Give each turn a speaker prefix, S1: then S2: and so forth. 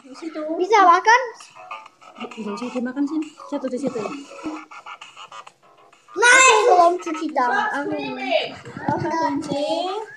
S1: Di situ.
S2: Bisa makan?
S1: Bisa sih makan sih. Satu di situ.
S2: Aku belum cuci tangan.
S1: Oke, kunci.